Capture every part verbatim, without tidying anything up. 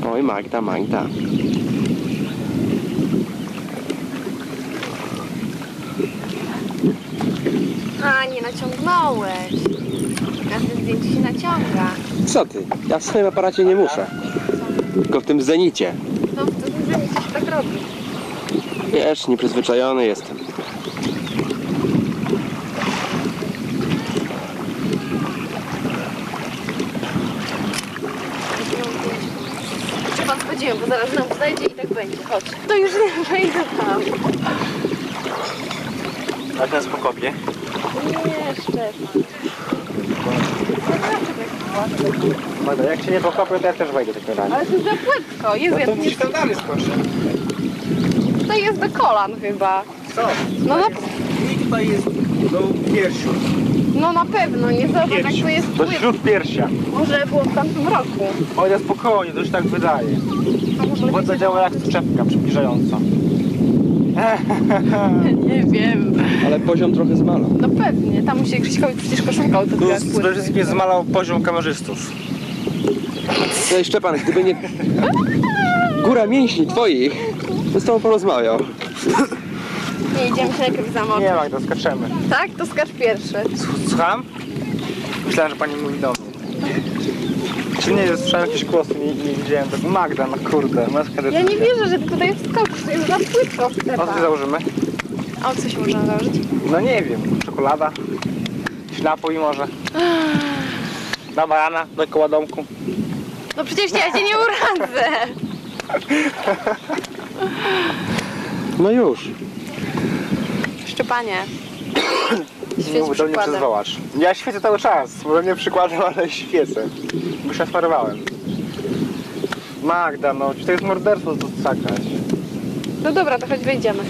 Oj, Magda, Magda. A, nie naciągnąłeś. Każde zdjęcie się naciąga. Co ty? Ja w swoim aparacie nie muszę. Tylko w tym zenicie. No, w tym zdjęciu się tak robi. Wiesz, nieprzyzwyczajony jestem. Czy pan wchodzimy, bo zaraz nam znajdzie i tak będzie. Chodź. To już nie wejdę tam. A teraz pokopie? Nie, Szczepan. Magda, jak się nie pokopię, to ja też wejdę tak na Ale to za płytko. Jezu, No ja to tu nie... musisz tam dalej skoczyć. Tutaj jest do kolan chyba. Co? No na, I tutaj jest do piersiu. no na pewno, nie zobacz jak Piersi. to jest Do płytko. śródpiersia. Może było w tamtym roku. Oj, ja spokojnie, to już tak wydaje. To może Woda działa jak szczepka przybliżająca. Nie wiem. Ale poziom trochę zmalał. No pewnie, tam musi Krzyśkowi przecież koszulka Tu autograf przede wszystkim zmalał poziom kamerzystów. Ej, Szczepan, gdyby nie... góra mięśni twoich, to z tobą porozmawiał. Nie, idziemy się najpierw zamoczyć. Nie Magda, skaczemy. Tak? To skacz pierwszy. Słucham? Myślałem, że pani mówi do mnie. Czy nie, słyszałem jakieś głosy, nie, nie widziałem tego. Magda, no kurde, męska decyzja. Ja nie wierzę, że ty tutaj wskoczysz, to jest za płytko w O co sklepach. założymy? A o co się można założyć? No nie wiem, czekolada, ślapuj może. Na barana, do koła domku. No przecież ja cię nie uradzę. No już. Szczepanie. Nie Świeć mów do mnie przykładem. przyzwołacz. Ja świecę cały czas, może nie przykładem, ale świecę. Bo się smarowałem. Magda, no to jest morderstwo to zagrać. No dobra, to chodź wyjdziemy.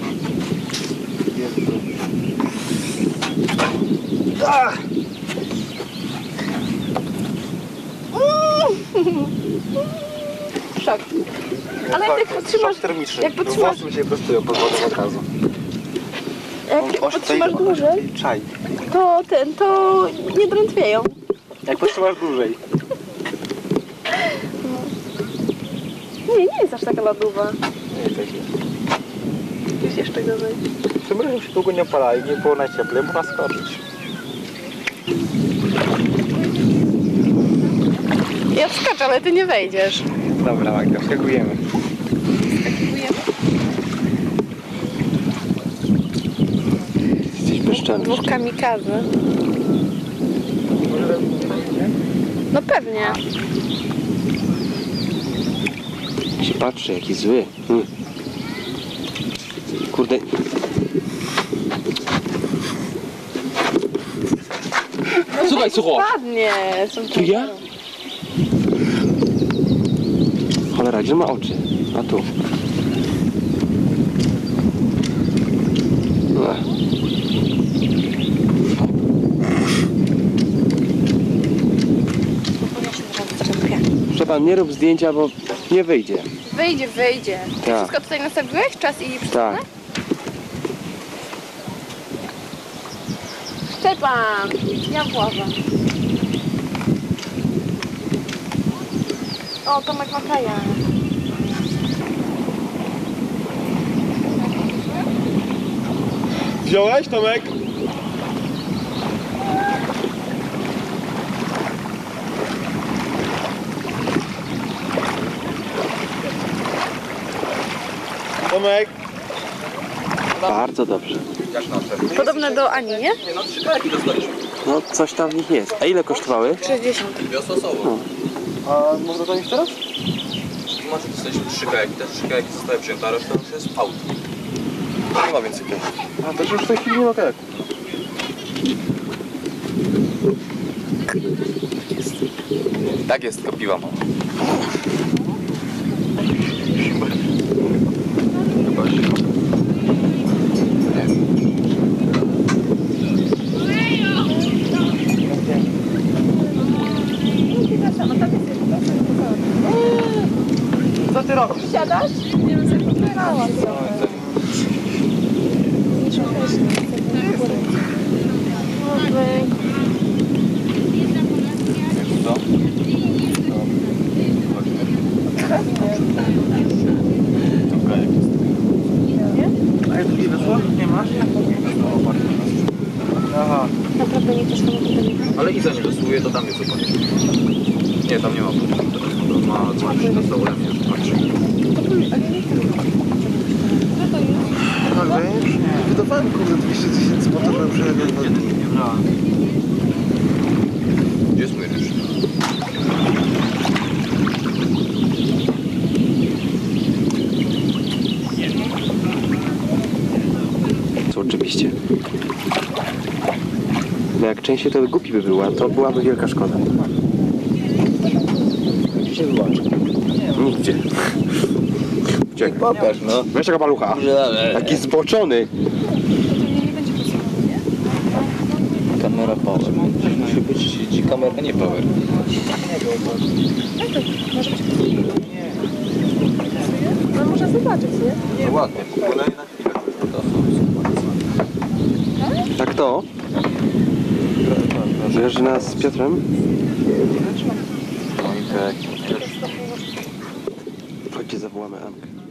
Ach! Szok. Ale jak tak podtrzymasz, Szok termiczny. jak podtrzymasz, Włosy mi się prostują pod wodą od razu. jak O, podtrzymasz tutaj- dłużej, Czaj. to ten, to nie drętwieją. Jak podtrzymasz dłużej. Nie, nie jest aż taka lodówa. Nie, tak jest. Jest jeszcze gorzej. Tym razem się długo nie opala i nie było najcieplej, można skoczyć. Ja wskaczę, ale ty nie wejdziesz. Dobra Magda, skakujemy. Jesteś bezczelny. Dwóch kamikazy. No pewnie. Się patrzy, jaki zły. Hmm. Kurde. Słuchaj, sucho. Ładnie. Są Tu ja? Cholera, gdzie ma oczy? A tu. Ech. Szczepan, nie rób zdjęcia, bo nie wyjdzie. Wyjdzie, wyjdzie. Tak. Wszystko tutaj nastawiłeś? Czas i przyczyny? Tak. Szczepan, ja włażę. O, Tomek ma kaja. Wziąłeś, Tomek? Tomek? Bardzo dobrze. Podobne do Ani, nie? No, coś tam w nich jest. A ile kosztowały? sześćdziesiąt. A można to iść teraz? Macie dostać trzy kajaki, te trzy kajaki zostały przyjęte, a reszta już jest aut. Nie ma więcej kajaki. A to już w tej chwili nie ma jak. Tak jest, tylko piwa mam. Chyba się. Co ty robisz? Siadasz? Nie wiem, sobie popierałam trochę. Co? pasuje, to tam jest zobacz. Nie, tam nie ma. To ma dzwonić na stołu, nie już patrz. Ale już wydawałem kurde dwieście tysięcy po to, żeby przejechać. Nie brałem. Gdzie jest mój ryż? Co oczywiście. No jak częściej to głupi by była, to byłaby wielka szkoda. Gdzie się wyłączy? Nigdzie. Gdzie? Pokaż, no. Weź tego palucha. Taki zboczony. Kamera power. Musi być kamera, nie power. No można zobaczyć, nie? No ładnie. Kolejna chwila. Tak to? Grażyna z Piotrem? No i tak. Chodźcie, zawołamy Ankę.